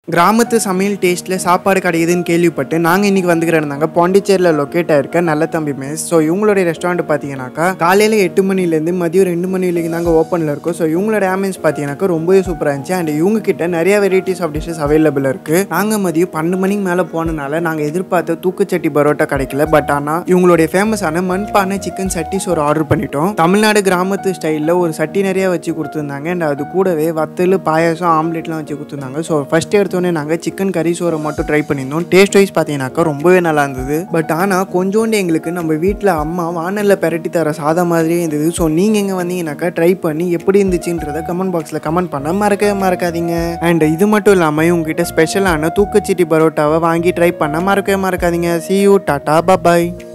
கிராமத்து சமையல் டேஸ்ட்டில் சாப்பாடு கிடைக்குதுன்னு கேள்விப்பட்டு நாங்கள் இன்றைக்கி வந்துக்கிறோம்னாங்க பாண்டிச்சேரியில் லொக்கேட் ஆயிருக்க நல்ல தம்பி மெஸ். ஸோ இவங்களுடைய ரெஸ்டாரண்ட் பார்த்தீங்கன்னாக்கா காலையில் 8 மணிலேருந்து மதியம் 2 மணி வரைக்கும் தாங்க ஓப்பனில் இருக்கும். ஸோ இவங்களோட ஆம்பியன்ஸ் பார்த்தீங்கன்னாக்கா ரொம்பவே சூப்பராக இருந்துச்சு. அண்ட் இவங்க கிட்ட நிறைய வெரைட்டிஸ் ஆஃப் டிஷ்ஷஸ் அவைலபிள் இருக்குது. நாங்கள் மதியம் 12 மணிக்கு மேலே போனனால நாங்கள் எதிர்பார்த்த தூக்குச்சட்டி பரோட்டா கிடைக்கல. பட் ஆனால் இவங்களுடைய ஃபேமஸான மண்பானை சிக்கன் சட்டி சோறு ஆர்டர் பண்ணிட்டோம். தமிழ்நாடு கிராமத்து ஸ்டைலில் ஒரு சட்டி நிறைய வச்சு கொடுத்துருந்தாங்க. அண்ட் அது கூடவே வத்தல் பாயாசம் ஆம்லெட்லாம் வச்சு கொடுத்துருந்தாங்க. ஸோ ஃபர்ஸ்ட் எடுத்தோன்னே நாங்கள் சிக்கன் கறி சோறை மட்டும் ட்ரை பண்ணியிருந்தோம். டேஸ்ட் வைஸ் பார்த்தீங்கன்னாக்கா ரொம்பவே நல்லா இருந்தது. பட் ஆனால் கொஞ்சோண்டு எங்களுக்கு நம்ம வீட்டில் அம்மா வானலில் பெரட்டி தர சாதம் மாதிரியே இருந்தது. ஸோ நீங்கள் எங்கே வந்தீங்கன்னாக்கா ட்ரை பண்ணி எப்படி இருந்துச்சுன்றதை கமெண்ட் பாக்ஸில் கமெண்ட் பண்ண மறக்காதீங்க. அண்ட் இது மட்டும் இல்லாமல் உங்ககிட்ட ஸ்பெஷலான தூக்குச்சட்டி பரோட்டாவை வாங்கி ட்ரை பண்ண மறக்காதீங்க. See you, Tata, bye.